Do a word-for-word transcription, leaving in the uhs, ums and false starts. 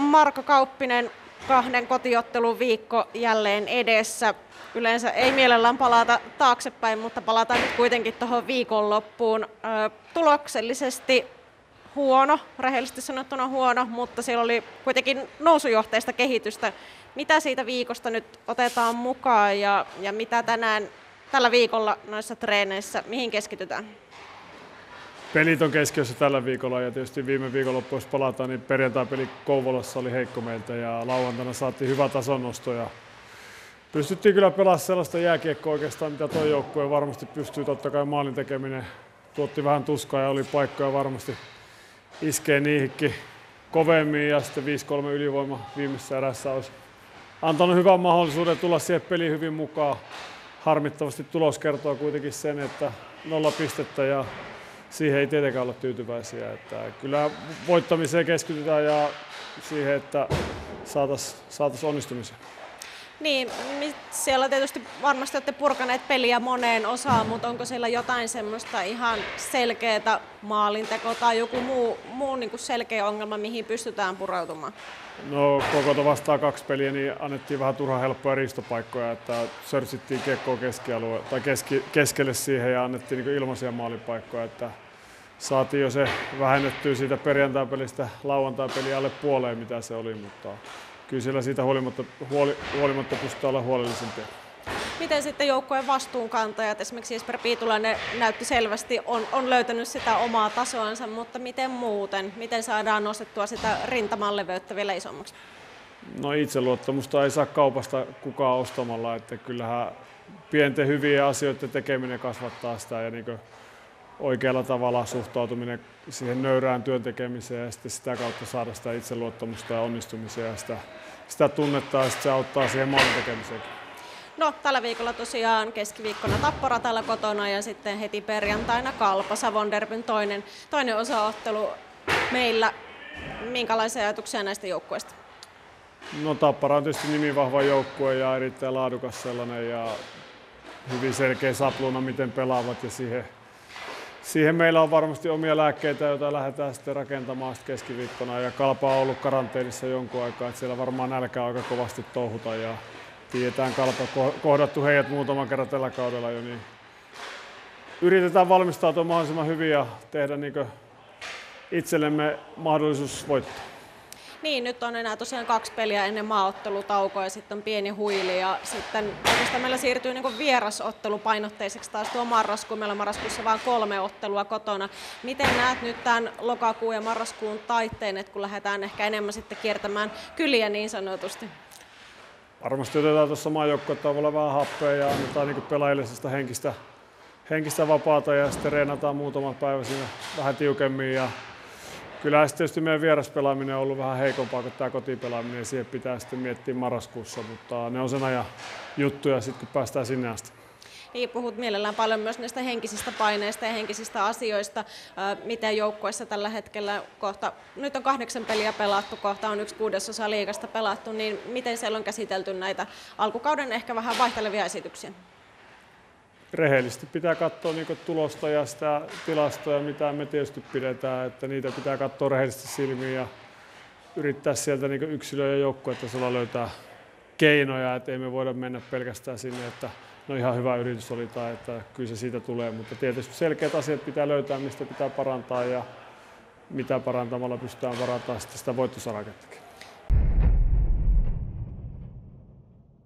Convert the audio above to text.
Marko Kauppinen, kahden kotiottelun viikko jälleen edessä. Yleensä ei mielellään palata taaksepäin, mutta palataan nyt kuitenkin tuohon viikonloppuun. Tuloksellisesti huono, rehellisesti sanottuna huono, mutta siellä oli kuitenkin nousujohteista kehitystä. Mitä siitä viikosta nyt otetaan mukaan ja, ja mitä tänään tällä viikolla noissa treeneissä, mihin keskitytään? Pelit on keskiössä tällä viikolla ja tietysti viime viikonloppu, jos palataan, niin perjantai-peli Kouvolassa oli heikko meiltä ja lauantaina saatiin hyvä tasonnosto ja pystyttiin kyllä pelaamaan sellaista jääkiekkoa oikeastaan, mitä tuo joukkue varmasti pystyy. Totta kai maalin tekeminen tuotti vähän tuskaa ja oli paikkoja varmasti iskee niihinkin kovemmin ja sitten viisi kolme ylivoima viimeisessä erässä olisi antanut hyvän mahdollisuuden tulla siihen peliin hyvin mukaan. Harmittavasti tulos kertoo kuitenkin sen, että nolla pistettä ja siihen ei tietenkään olla tyytyväisiä. Että kyllä voittamiseen keskitytään ja siihen, että saataisiin saatais onnistumisia. Niin, siellä tietysti varmasti olette purkaneet peliä moneen osaan, mutta onko siellä jotain semmoista ihan selkeää maalinteko tai joku muu, muu niin kuin selkeä ongelma, mihin pystytään pureutumaan? No koko vastaan kaksi peliä, niin annettiin vähän turhan helppoja riistopaikkoja, että sörsittiin kiekkoa keskialue, tai keski, keskelle siihen ja annettiin niin ilmaisia maalipaikkoja, että saatiin jo se vähennettyä siitä perjantai-pelistä lauantai-peliä alle puoleen, mitä se oli, mutta kyllä siellä siitä huolimatta, huoli, huolimatta pystytään olla huolellisempia. Miten sitten joukkueen vastuunkantajat, esimerkiksi Jesper Piitulainen näytti selvästi, on, on löytänyt sitä omaa tasoansa, mutta miten muuten? Miten saadaan nostettua sitä rintaman leveyttä vielä isommaksi? No itseluottamusta ei saa kaupasta kukaan ostamalla, että kyllähän pienten hyvien asioiden tekeminen kasvattaa sitä ja niin oikealla tavalla suhtautuminen siihen nöyrään työn tekemiseen ja sitten sitä kautta saada sitä itseluottamusta ja onnistumisia ja sitä, sitä tunnetta ja sitten se auttaa siihen maalin tekemiseenkin. No, tällä viikolla tosiaan keskiviikkona Tappara täällä kotona ja sitten heti perjantaina Kalpa, Savon derbyn toinen, toinen osaottelu meillä. Minkälaisia ajatuksia näistä joukkueista? No Tappara on tietysti nimivahva joukkue ja erittäin laadukas sellainen ja hyvin selkeä sapluuna, miten pelaavat ja siihen, siihen meillä on varmasti omia lääkkeitä, joita lähdetään sitten rakentamaan sitten keskiviikkona ja Kalpa on ollut karanteenissa jonkun aikaa, että siellä varmaan nälkää aika kovasti touhuta ja tiedetään Kalpa, kohdattu heidät muutaman kerran tällä kaudella jo, niin yritetään valmistautua mahdollisimman hyvin ja tehdä niin itsellemme mahdollisuus voittaa. Niin, nyt on enää tosiaan kaksi peliä ennen maaottelutaukoa ja sitten on pieni huili ja sitten oikeastaan meillä siirtyy niin vierasottelupainotteiseksi taas tuo marraskuu. Meillä on marraskuussa vain kolme ottelua kotona. Miten näet nyt tämän lokakuun ja marraskuun taitteen, että kun lähdetään ehkä enemmän sitten kiertämään kyliä niin sanotusti? Varmasti otetaan tuossa maajoukkuetaululla vähän happea ja annetaan niin pelaajille sitä henkistä, henkistä vapaata ja sitten reenataan muutama päivä siinä vähän tiukemmin. Ja kyllä tietysti meidän vieraspelaaminen on ollut vähän heikompaa kuin tämä kotipelaaminen ja siihen pitää sitten miettiä marraskuussa, mutta ne on sen ajan juttuja sitten kun päästään sinne asti. Niin, puhut mielellään paljon myös näistä henkisistä paineista ja henkisistä asioista. Miten joukkueessa tällä hetkellä kohta, nyt on kahdeksan peliä pelattu, kohta on yksi kuudesosa liigasta pelattu, niin miten siellä on käsitelty näitä alkukauden ehkä vähän vaihtelevia esityksiä? Rehellisesti pitää katsoa niin tulosta ja sitä tilastoja, mitä me tietysti pidetään, että niitä pitää katsoa rehellisesti silmiin ja yrittää sieltä niin yksilöä ja joukkuetasolla löytää keinoja, että ei me voida mennä pelkästään sinne, että no ihan hyvä yritys oli tai että kyllä se siitä tulee, mutta tietysti selkeät asiat pitää löytää, mistä pitää parantaa ja mitä parantamalla pystytään parantamaan sitä voittosarakettakin.